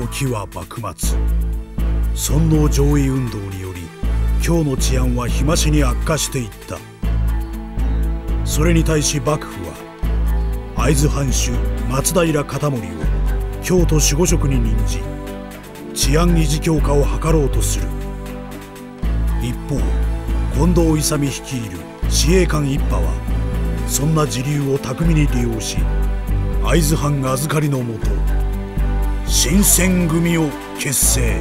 時は幕末、尊王攘夷運動により京の治安は日増しに悪化していった。それに対し幕府は会津藩主松平片盛を京都守護職に任じ、治安維持強化を図ろうとする。一方、近藤勇率いる司営官一派はそんな時流を巧みに利用し、会津藩預かりのもと新選組を結成。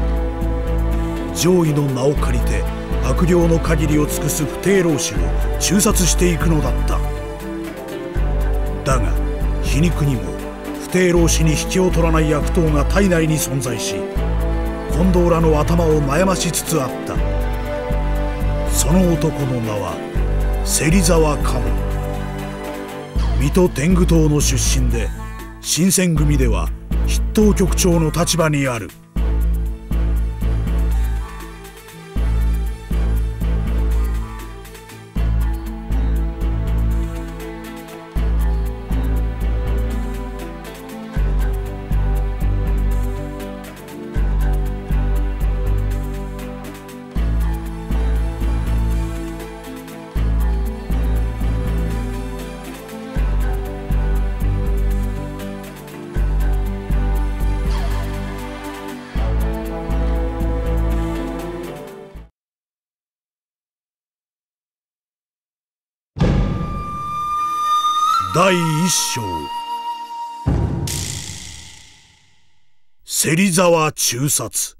攘夷の名を借りて悪行の限りを尽くす不逞浪士を誅殺していくのだった。だが皮肉にも不逞浪士に引きを取らない悪党が体内に存在し、近藤らの頭を悩ましつつあった。その男の名は芹沢鴨。水戸天狗党の出身で、新選組では筆頭局長の立場にある。第一章、芹沢誅殺。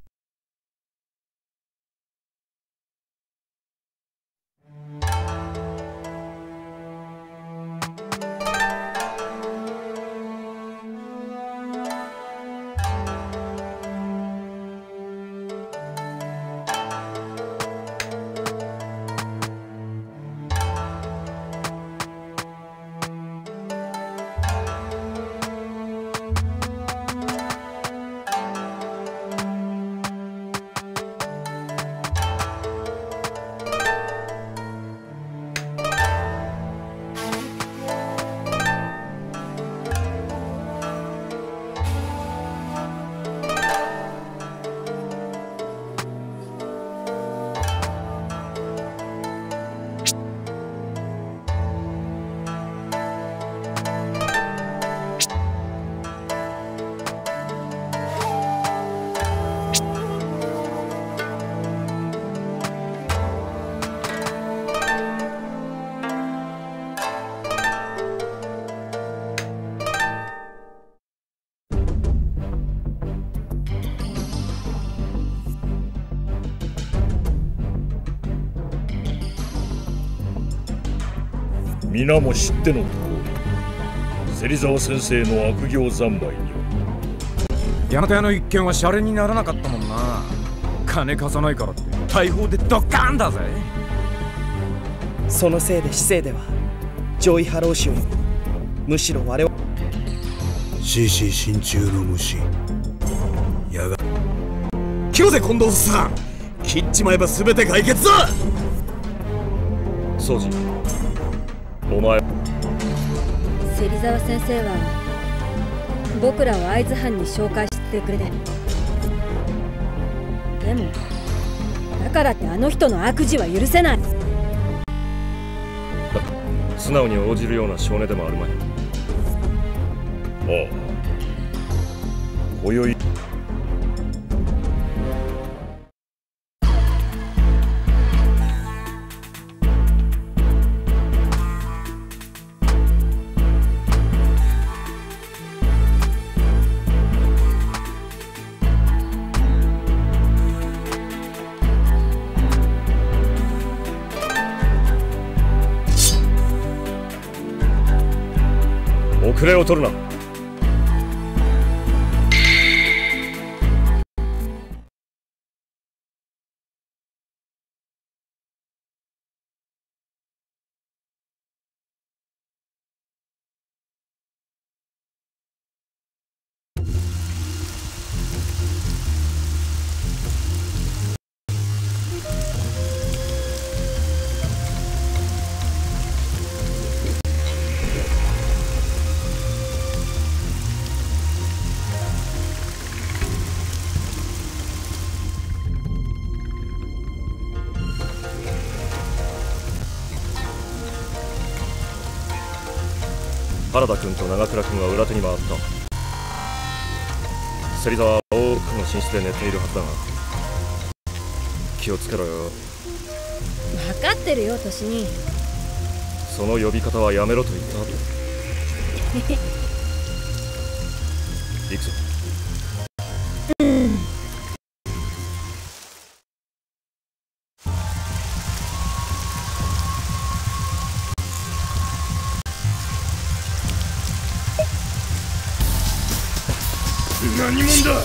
皆も知っての通り、芹沢先生の悪行三昧により柳田屋の一件はシャレにならなかったもんな。金貸さないからって大砲でドッカーンだぜ。 そのせいで市政では攘夷派浪士よりもむしろ我々 獅子心中の虫やが清瀬近藤さん、切っちまえば全て解決だ。 ソジ、お前芹沢先生は僕らを会津藩に紹介してくれて、でもだからってあの人の悪事は許せない。 素直に応じるような少年でもあるまい。ああ、今宵遅れを取るな。 原田君と長倉君は裏手に回った。芹沢は大奥の寝室で寝ているはずだが、気をつけろよ。 分かってるよ、トシ兄。 その呼び方はやめろと言った。行くぞ。何者だ。